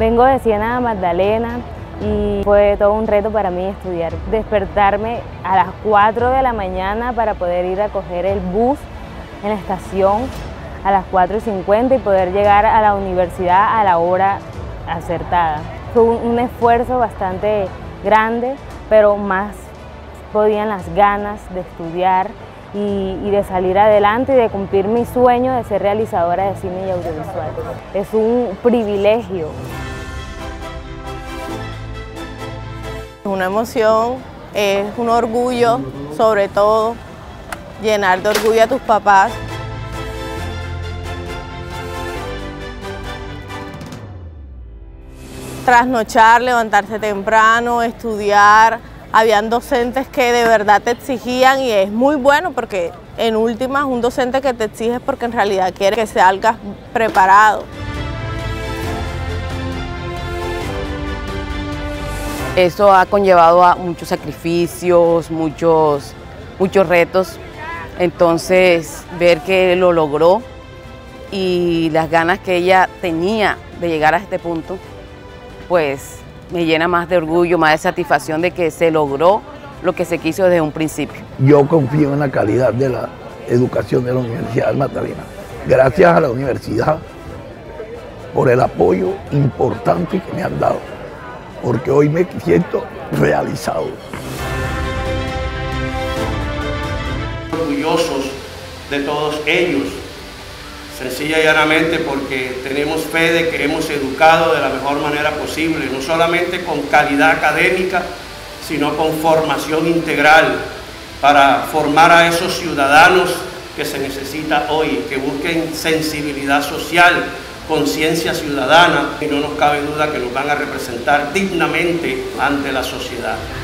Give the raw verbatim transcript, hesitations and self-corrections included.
Vengo de Ciénaga Magdalena y fue todo un reto para mí estudiar. Despertarme a las cuatro de la mañana para poder ir a coger el bus en la estación a las cuatro y cincuenta y poder llegar a la universidad a la hora acertada. Fue un, un esfuerzo bastante grande, pero más podían las ganas de estudiar y, y de salir adelante y de cumplir mi sueño de ser realizadora de cine y audiovisual. Es un privilegio. Una emoción, es un orgullo, sobre todo, llenar de orgullo a tus papás. Trasnochar, levantarse temprano, estudiar, habían docentes que de verdad te exigían y es muy bueno porque en últimas un docente que te exige es porque en realidad quiere que salgas preparado. Eso ha conllevado a muchos sacrificios, muchos, muchos retos, entonces ver que lo logró y las ganas que ella tenía de llegar a este punto, pues me llena más de orgullo, más de satisfacción de que se logró lo que se quiso desde un principio. Yo confío en la calidad de la educación de la Universidad de Magdalena. Gracias a la universidad por el apoyo importante que me han dado, porque hoy me siento realizado. Orgullosos de todos ellos, sencilla y llanamente porque tenemos fe de que hemos educado de la mejor manera posible, no solamente con calidad académica, sino con formación integral para formar a esos ciudadanos que se necesita hoy, que busquen sensibilidad social, conciencia ciudadana, y no nos cabe duda que nos van a representar dignamente ante la sociedad.